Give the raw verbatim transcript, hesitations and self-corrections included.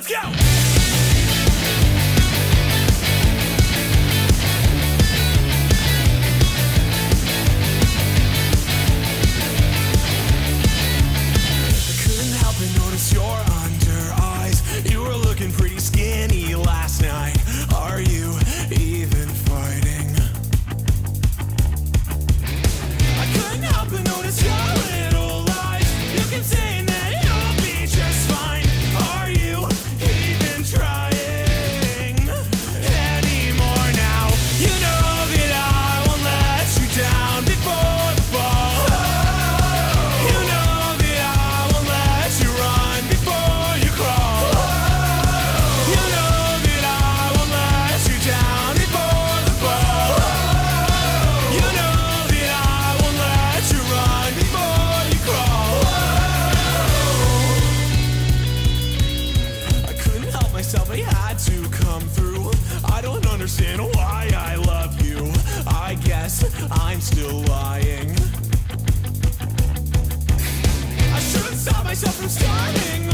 go! Your under eyes, you were looking pretty skinny last night. Are you even fighting? I couldn't help but notice your little lies. You keep saying that you'll be just fine. Are you even trying anymore now? You know that I won't let you down before the fall. You know that I won't let you run. I had to come through. I don't understand why I love you. I guess I'm still lying. I shouldn't stop myself from starting.